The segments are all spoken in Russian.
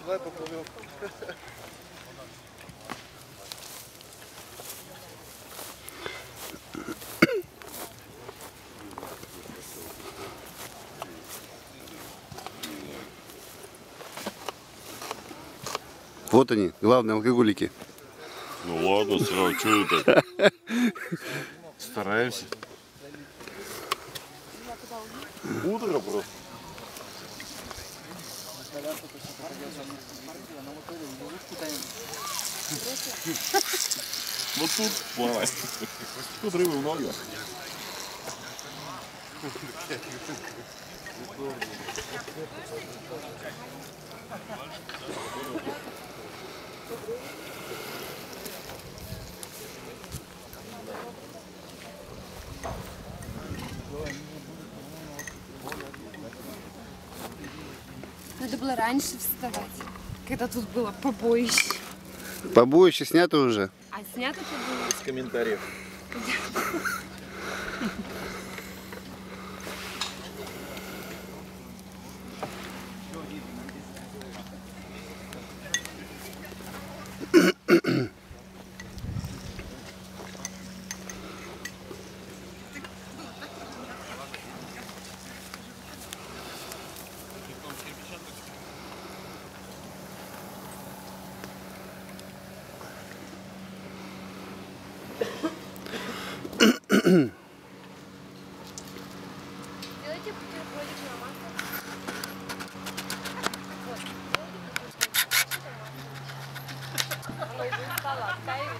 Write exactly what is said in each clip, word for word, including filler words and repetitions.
Давай поплывем. Вот они, главные алкоголики. Ну ладно, сразу, что это? Стараемся. Утро просто. Вот тут плавать. Тут рыбы много. Надо было раньше вставать, когда тут было побоище. Побоище снято уже. А снято побоище? Без комментариев. Делайте бутербродик на масло. Оно уже устало, оттаивает.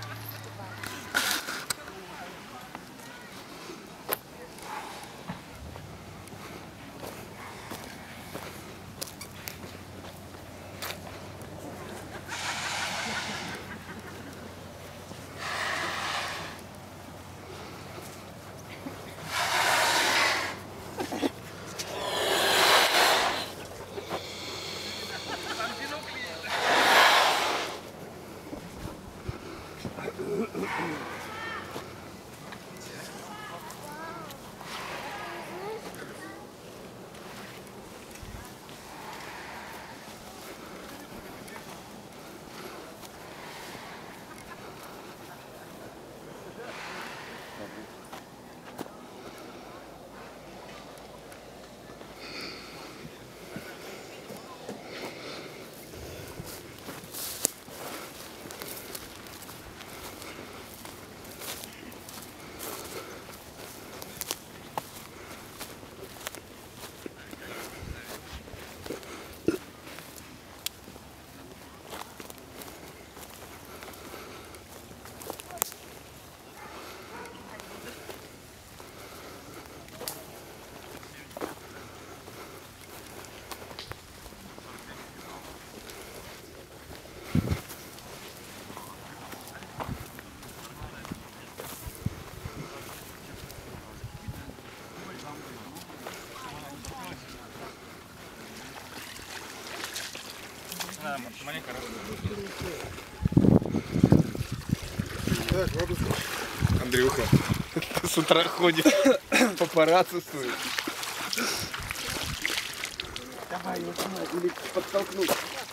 Андрюха с утра ходит, папарацци стоит. Давай его сюда, или подтолкнуть.